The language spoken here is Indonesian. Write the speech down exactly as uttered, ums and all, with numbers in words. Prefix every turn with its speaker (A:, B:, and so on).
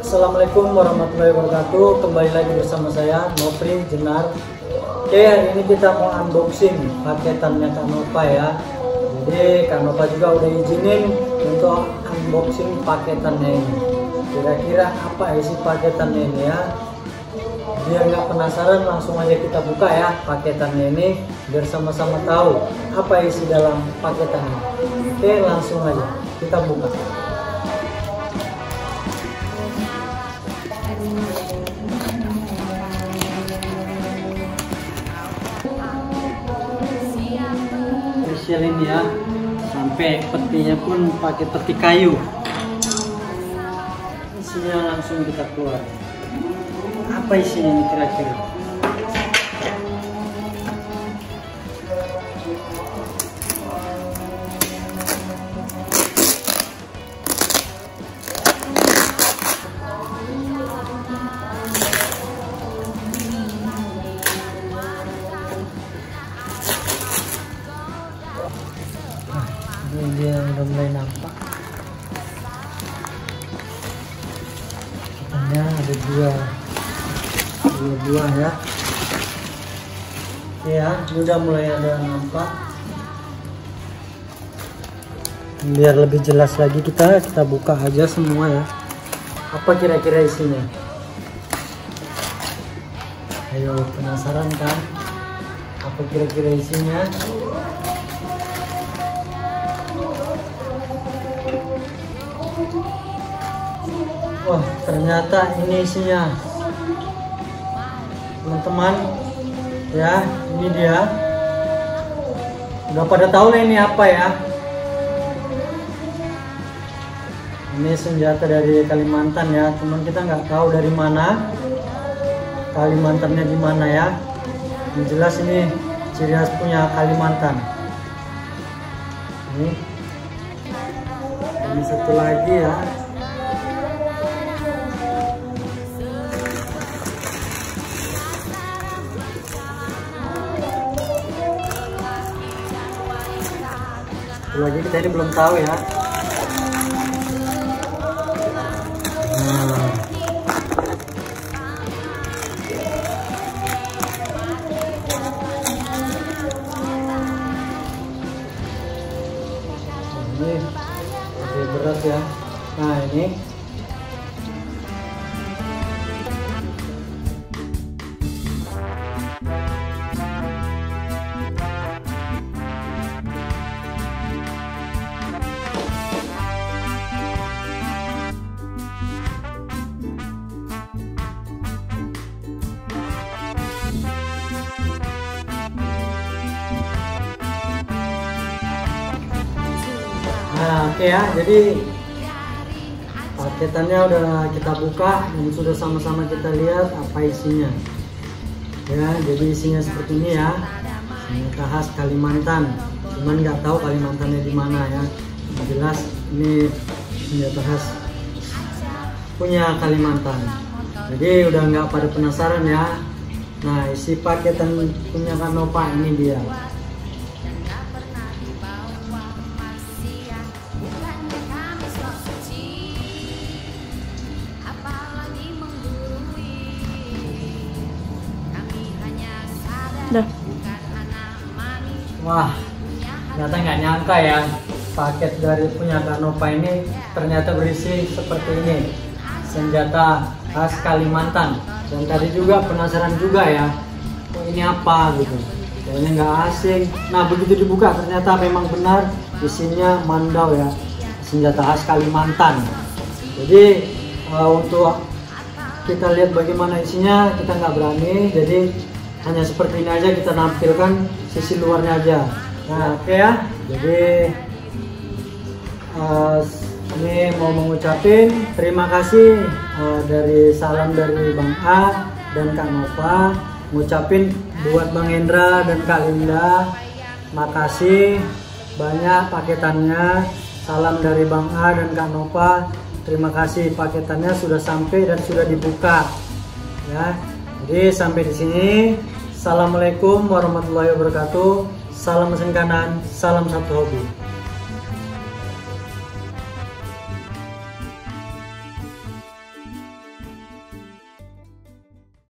A: Assalamualaikum warahmatullahi wabarakatuh. Kembali lagi bersama saya Nopri Jenar. Oke, hari ini kita mau unboxing paketannya Kak Nova ya. Jadi Kak Nova juga udah izinin untuk unboxing paketannya ini. Kira-kira apa isi paketannya ini ya? Biar nggak penasaran, langsung aja kita buka ya paketannya ini, biar sama-sama tahu apa isi dalam paketannya. Oke, langsung aja kita buka. Spesial ini ya, sampai petinya pun pakai peti kayu. Isinya langsung kita keluar. Apa isinya ini kira-kira? Nah, ini dia udah mulai nampak. Katanya ada dua dua buah ya. Ya, ini udah mulai ada nampak. Biar lebih jelas lagi kita kita buka aja semua ya. Apa kira-kira isinya? Ayo, penasaran kan? Apa kira-kira isinya? Wah, ternyata ini isinya. Teman-teman ya, ini dia. Udah pada tahu lah ini apa ya. Ini senjata dari Kalimantan ya, cuman kita nggak tahu dari mana, Kalimantannya di mana ya. Yang jelas ini ciri khas punya Kalimantan. Ini ini satu lagi ya. Lagi kita ini belum tahu ya. Nah. Ini lebih berat ya. Nah, ini Nah, oke ya, jadi paketannya udah kita buka dan sudah sama-sama kita lihat apa isinya. Ya, jadi isinya seperti ini ya, senjata khas Kalimantan. Cuman nggak tahu Kalimantannya di mana ya. Yang jelas ini senjata khas punya Kalimantan. Jadi udah nggak pada penasaran ya. Nah, isi paketan punya Kak Nova ini dia.
B: Dah.
A: Wah, ternyata nggak nyangka ya, paket dari punya Kak Nova ini ternyata berisi seperti ini, senjata khas Kalimantan. Dan tadi juga penasaran juga ya, oh, ini apa gitu, kayaknya nggak asing. Nah, begitu dibuka ternyata memang benar isinya mandau ya, senjata khas Kalimantan. Jadi uh, untuk kita lihat bagaimana isinya kita nggak berani, jadi hanya seperti ini aja kita nampilkan sisi luarnya aja. Nah, oke okay ya, jadi uh, ini mau mengucapin terima kasih uh, dari salam dari Bang A dan Kak Nova. Ngucapin buat Bang Hendra dan Kak Linda, makasih banyak paketannya. Salam dari Bang A dan Kak Nova, terima kasih paketannya sudah sampai dan sudah dibuka ya. Jadi sampai di sini. Assalamualaikum warahmatullahi wabarakatuh. Salam mesin kanan, salam satu hobi.